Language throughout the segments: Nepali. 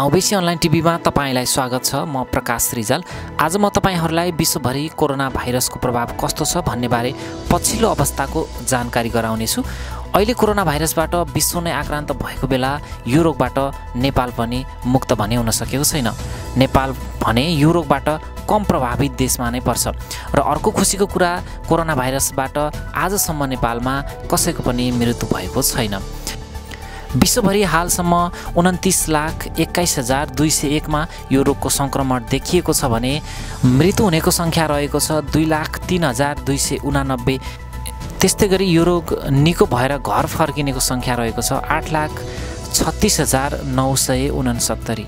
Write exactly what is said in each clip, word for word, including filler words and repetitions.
गाउँबेसी अनलाइन टिभीमा तपाईलाई स्वागत छ। म प्रकाश रिजाल। आज म तपाईहरूलाई विश्वभरि कोरोना भाइरसको प्रभाव कस्तो छ भन्ने बारे पछिल्लो अवस्थाको जानकारी गराउनेछु। अहिले कोरोना भाइरसबाट विश्व नै आक्रान्त भएको बेला यो रोगबाट नेपाल पनि मुक्त भने हुन सकेको छैन। नेपाल भने यो रोगबाट कम प्रभावित देशमा नै पर्छ। र अर्को खुसीको कुरा, कोरोना भाइरसबाट आजसम्म नेपालमा कसैको पनि मृत्यु भएको छैन। विश्वभरि हालसम्म उन्तिस लाख एक्काइस हजार दुई सय एकमा यो रोगको सङ्क्रमण देखिएको छ भने मृत्यु हुनेको सङ्ख्या रहेको छ दुई लाख तीन हजार दुई सय उनानब्बे। त्यस्तै गरी यो रोग निको भएर घर फर्किनेको सङ्ख्या रहेको छ आठ लाख छत्तिस हजार नौ सय उनसत्तरी।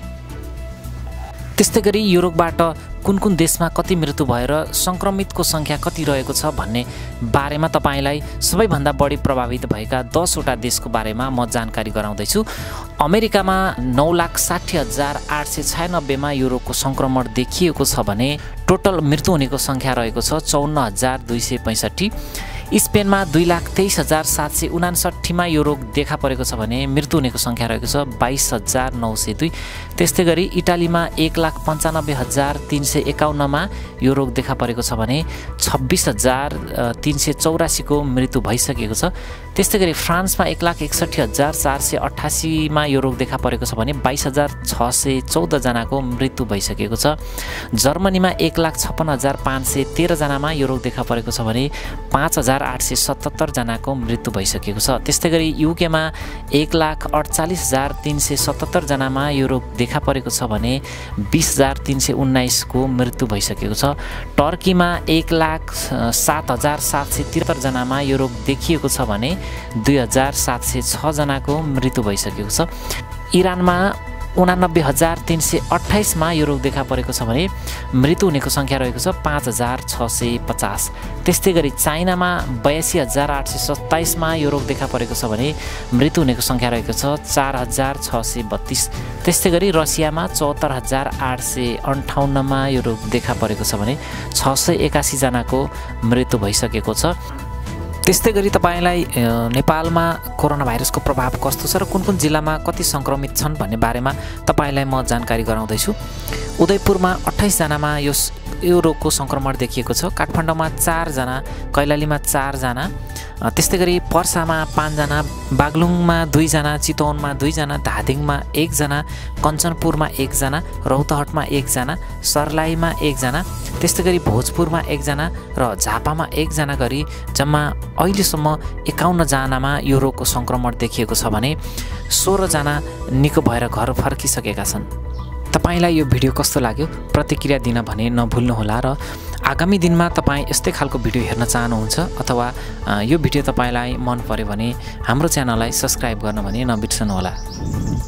त्यस्तै गरी यो रोगबाट कुन कुन देशमा कति मृत्यु भएर सङ्क्रमितको सङ्ख्या कति रहेको छ भन्ने बारेमा तपाईँलाई सबैभन्दा बढी प्रभावित भएका दसवटा देशको बारेमा म जानकारी गराउँदैछु। अमेरिकामा नौ लाख साठी हजार आठ सय छयानब्बेमा यो रोगको सङ्क्रमण देखिएको छ भने टोटल मृत्यु हुनेको सङ्ख्या रहेको छ चौन्न हजार दुई सय पैँसठी। स्पेनमा दुई लाख तेइस हजार सात सय उनासट्ठीमा यो रोग देखा परेको छ भने मृत्यु हुनेको सङ्ख्या रहेको छ बाइस हजार नौ सय दुई। त्यस्तै गरी इटालीमा एक लाख पन्चानब्बे हजार तिन सय एकाउन्नमा यो रोग देखा परेको छ भने छब्बिस हजार तिन सय चौरासीको मृत्यु भइसकेको छ। त्यस्तै गरी फ्रान्समा एक लाख एकसट्ठी हजार चार सय अठासीमा यो रोग देखा परेको छ भने बाइस हजार छ सय चौधजनाको मृत्यु भइसकेको छ। जर्मनीमा एक लाख छप्पन्न हजार पाँच सय तेह्रजनामा यो रोग देखा परेको छ भने पाँच हजार आठ सय सतहत्तरजनाको मृत्यु भइसकेको छ। त्यस्तै गरी युकेमा एक लाख अडचालिस हजार तिन सय सतहत्तरजनामा यो रोग देखा परेको छ भने बिस हजार तिन सय उन्नाइसको मृत्यु भइसकेको छ। टर्कीमा एक लाख सात हजार सात सय त्रिहत्तरजनामा यो रोग देखिएको छ भने दुई हजार सात सय छजनाको मृत्यु भइसकेको छ। इरानमा उनानब्बे हजार तिन सय अठाइसमा यो रोग देखा परेको छ भने मृत्यु हुनेको सङ्ख्या रहेको छ पाँच हजार छ सय पचास। त्यस्तै गरी चाइनामा बयासी हजार आठ सय सत्ताइसमा यो रोग देखा परेको छ भने मृत्यु हुनेको सङ्ख्या रहेको छ चार हजार छ सय बत्तिस। त्यस्तै गरी रसियामा चौहत्तर हजार आठ सय अन्ठाउन्नमा यो रोग देखा परेको छ भने छ सय एकासीजनाको मृत्यु भइसकेको छ। त्यस्तै गरी तपाईँलाई नेपालमा कोरोना भाइरसको प्रभाव कस्तो छ र कुन कुन जिल्लामा कति सङ्क्रमित छन् भन्ने बारेमा तपाईँलाई म जानकारी गराउँदैछु। उदयपुरमा अट्ठाइसजनामा यो यो रोगको सङ्क्रमण देखिएको छ। काठमाडौँमा चारजना, कैलालीमा चारजना, त्यस्तै गरी पर्सामा पाँचजना, बागलुङमा दुईजना, चितवनमा दुईजना, धादिङमा एकजना, कञ्चनपुरमा एकजना, रौतहटमा एकजना, सर्लाहीमा एकजना, त्यस्तै गरी भोजपुरमा एकजना र झापामा एकजना गरी जम्मा अहिलेसम्म एकाउन्नजनामा यो रोगको सङ्क्रमण देखिएको छ भने सोह्रजना निको भएर घर फर्किसकेका छन्। तपाईलाई यो भिडियो कस्तो लाग्यो प्रतिक्रिया दिन भने नभुल्नुहोला र आगामी दिनमा तपाईँ यस्तै खालको भिडियो हेर्न चाहनुहुन्छ अथवा यो भिडियो तपाईँलाई मन पर्यो भने हाम्रो च्यानललाई सब्स्क्राइब गर्न भने नबिर्सनुहोला।